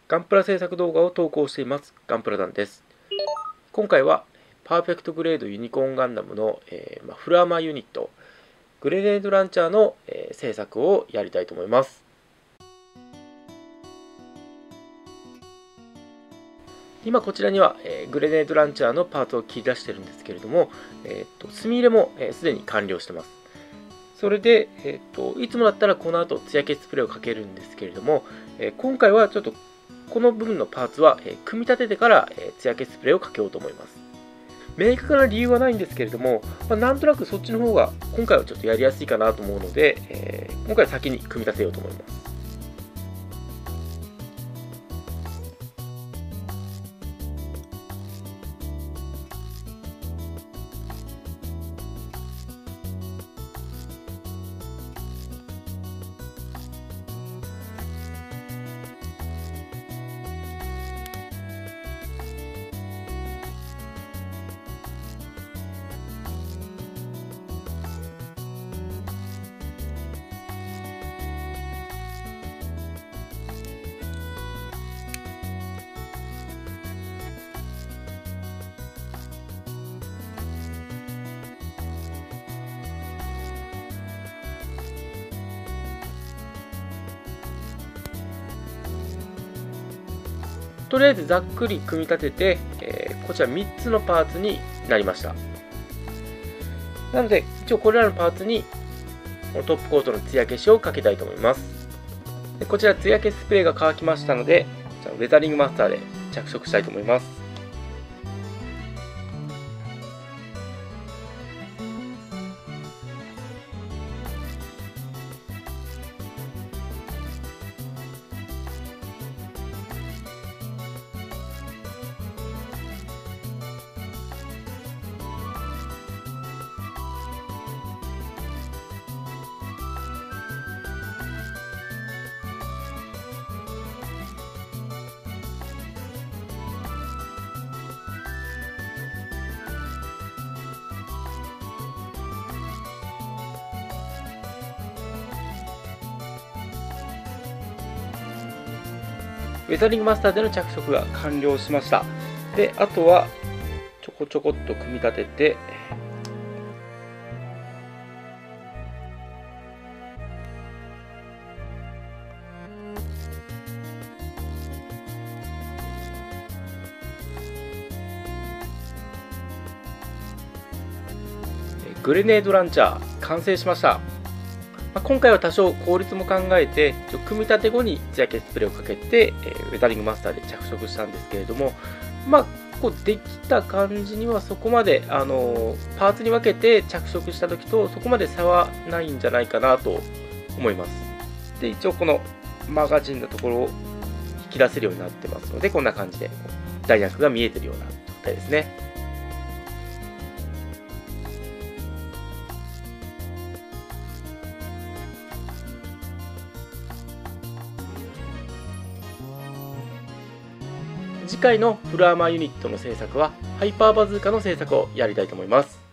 ガンプラ制作動画を投稿していますガンプラ団です。今回はパーフェクトグレードユニコーンガンダムの、フルアーマーユニットグレネードランチャーの、制作をやりたいと思います。今こちらには、グレネードランチャーのパーツを切り出してるんですけれども、墨入れもすでに完了してます。それで、いつもだったらこの後艶消しスプレーをかけるんですけれども、今回はちょっとこの部分のパーツは、組み立ててから艶消しスプレーをかけようと思います。明確な理由はないんですけれども、なんとなくそっちの方が今回はちょっとやりやすいかなと思うので、今回は先に組み立てようと思います。とりあえずざっくり組み立てて、こちら3つのパーツになりました。なので一応これらのパーツにトップコートの艶消しをかけたいと思います。でこちら艶消しスプレーが乾きましたので、ウェザリングマスターで着色したいと思います。ウェザリングマスターでの着色が完了しました。で、あとはちょこちょこっと組み立てて、グレネードランチャー完成しました。今回は多少効率も考えて組み立て後に艶消しスプレーをかけて、ウェザリングマスターで着色したんですけれども、こうできた感じにはそこまでパーツに分けて着色した時とそこまで差はないんじゃないかなと思います。で一応このマガジンのところを引き出せるようになってますので、こんな感じで弾薬が見えてるような状態ですね。次回のフルアーマーユニットの制作はハイパーバズーカの制作をやりたいと思います。